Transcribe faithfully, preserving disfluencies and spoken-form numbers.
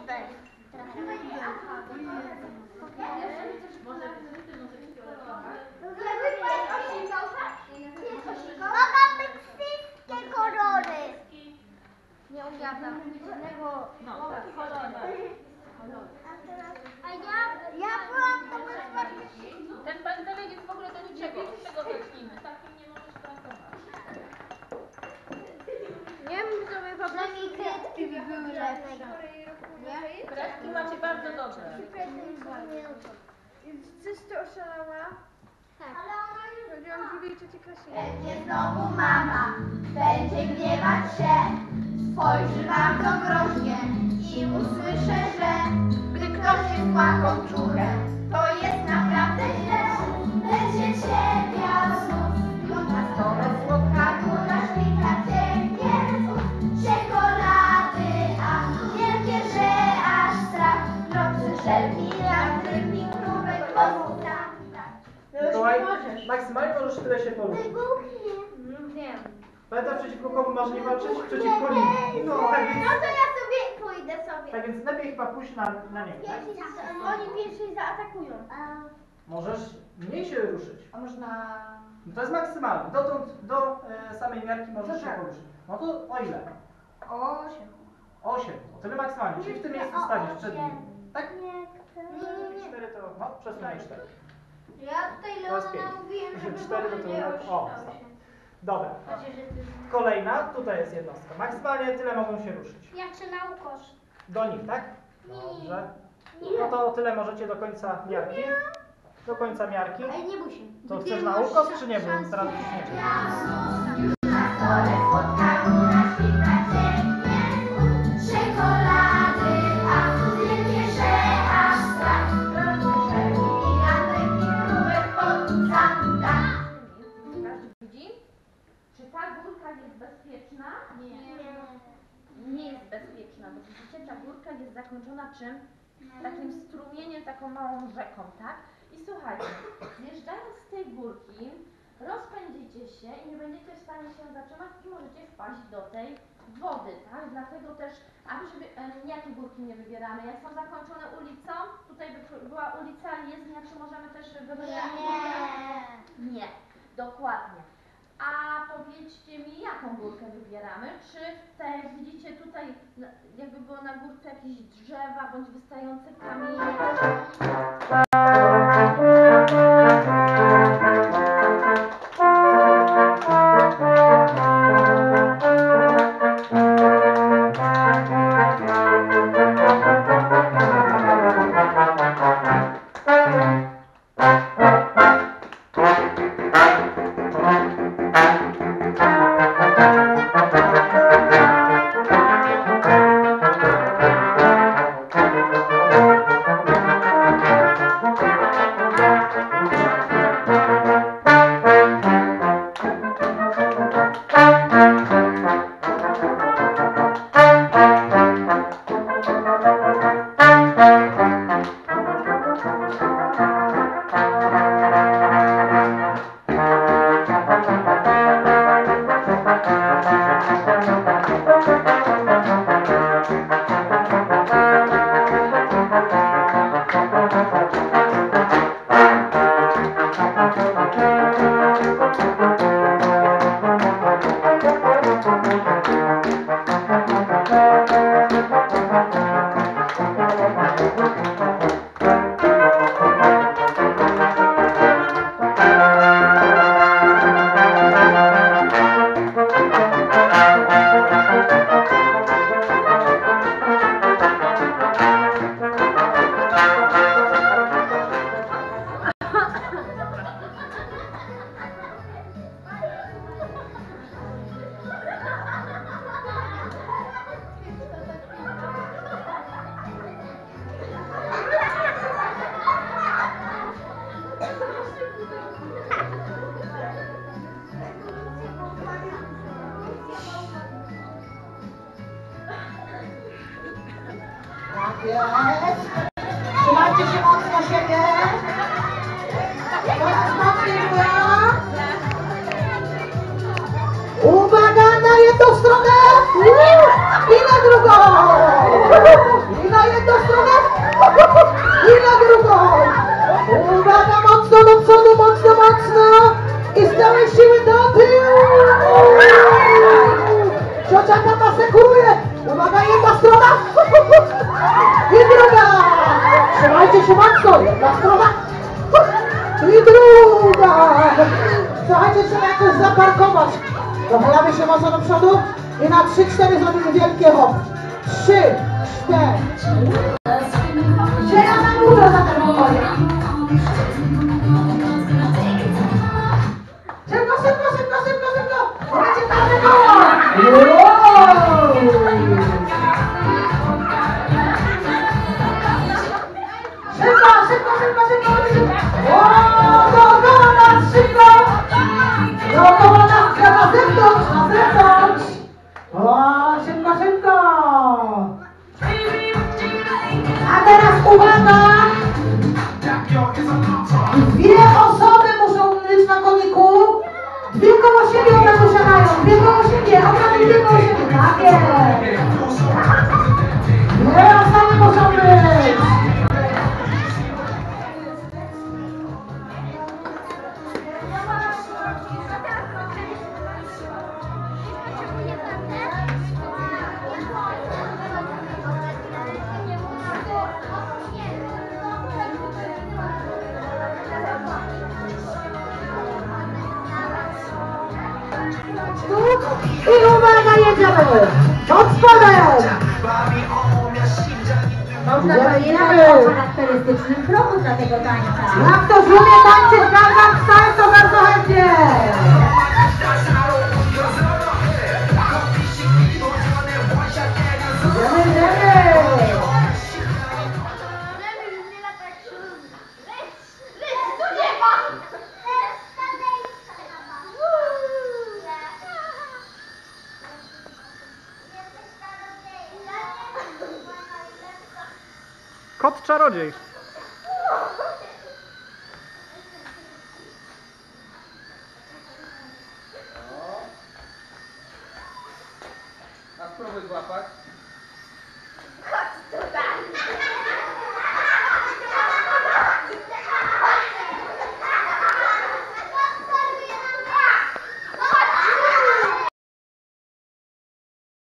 Mogą być wszystkie kolory. Nie umiałam innego koloru. A ja, ja byłam to bez. Ten pędzelek jest w ogóle do niczego, z czego zacznijmy. Takim nie możesz pracować. Nie wiem, sobie po prostu kredki by były lepsze. Nie? Kredki macie bardzo dobre. Coś to oszalała? Tak. Ale ona już chodziłam w drugiej trzeciej klasie. Będzie znowu mama, będzie gniewać się, spojrzy bardzo groźnie i usłyszę, że gdy ktoś jest łakomczuchem, to jest naprawdę źle. Będzie ciepła znów, na stole słodka góra, śliwka ciepnie czekolady, a wielkie, że aż strach, drodzy żelki, jak rybnik, krówek, wosów, tak, tak. Mikołaj, maksymalnie możesz tyle się poruszyć. Wiem. Pamiętaj, przeciwko komu masz nie walczyć? Przeciwko nim. No, tak więc, No to ja sobie pójdę sobie. tak więc lepiej chyba pójść na, na niego, tak? Oni pierwsi zaatakują. Możesz mniej się ruszyć. A można... No to jest maksymalne. Dotąd do e, samej miarki możesz się poruszyć. No to o ile? Osiem. osiem. O tyle maksymalnie. Czyli w tym miejscu staniesz przed nim. Tak? Nie, nie, nie. cztery to... No, przesunę cztery. Ja tutaj To jest Leona pięć. mówiłem, żeby cztery to nie to... O, stop. Dobra. Kolejna. Tutaj jest jednostka. Maksymalnie tyle mogą się ruszyć. Ja chcę na ukosz. Do nich, tak? Dobrze. No to o tyle możecie do końca miarki. Do końca miarki. Ale nie bój się. To chcesz na ukos, czy nie? Bo teraz już nie wiem. Na stole słodka góra, śliwka ciepnie czekolady, a wielkie, że aż strach, drodzy żelki i lampek i krówek pod zamka. Każdy widzi? Czy ta górka jest bezpieczna? Nie. Nie jest bezpieczna, bo widzicie, ta górka jest zakończona czym? Takim strumieniem, taką małą rzeką, tak? I słuchajcie, zjeżdżając z tej górki, rozpędzicie się i nie będziecie w stanie się zatrzymać i możecie wpaść do tej wody, tak? Dlatego też, aby żeby, e, jakie górki nie wybieramy? Jak są zakończone ulicą, tutaj by była ulica jezdnia, czy możemy też wybierać? Nie. Nie, dokładnie. A powiedzcie mi, jaką górkę wybieramy? Czy tak jak widzicie tutaj, jakby było na górce jakieś drzewa bądź wystające kamienie? Trzymajcie się mocno siebie. Coraz mocniej góra. Uwaga na jedną stronę i na drugą. I na jedną mocno i z całej siły do tyłu. Ciocia tam asekuruje. Uwaga, jedna strona i druga. Trzymajcie się mocno, jedna strona i druga. Słuchajcie, trzeba jakoś zaparkować. Dochylamy się mocno do przodu i na trzy cztery zrobimy wielkie hop. trzy cztery. Siedem na górę za ten pokoje. Szybko, szybko, szybko, szybko, szybko. Macie każde koło. Wow. Szybko, szybko, szybko, szybko, szybko. O, dookoła nas, szybko. Dookoła nas, na zewnątrz, na zewnątrz. O, szybko, szybko. A teraz uwaga. Dwie osoby muszą być na koniku. Dwie koło siebie od razu siadają. Dwie koło siebie, od razu dwie koło siebie. Tak jest. Dwie osoby muszą być. I uwaga, jedziemy! Pod spodem! Można powiedzieć o charakterystycznym kroku dla tego tańca. Jak ktoś umie tańczyć Gangnam Style, to bardzo chętnie! Idziemy, idziemy! Kot czarodziej. A spróbuj złapać.